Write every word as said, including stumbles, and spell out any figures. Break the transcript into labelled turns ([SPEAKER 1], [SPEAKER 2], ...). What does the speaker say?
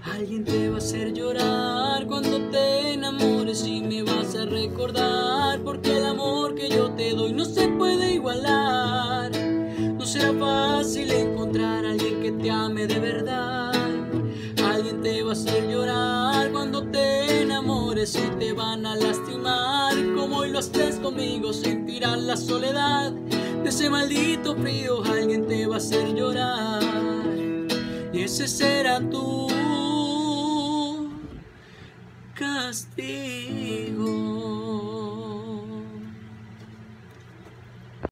[SPEAKER 1] Alguien te va a hacer llorar cuando te enamores y me vas a recordar, porque el amor que yo te doy no se puede igualar. No será fácil encontrar a alguien que te ame de verdad. Alguien te va a hacer llorar cuando te enamores y te van a lastimar. Como hoy lo haces conmigo, sentirás la soledad de ese maldito frío. Alguien te va a hacer llorar y ese será tu castigo.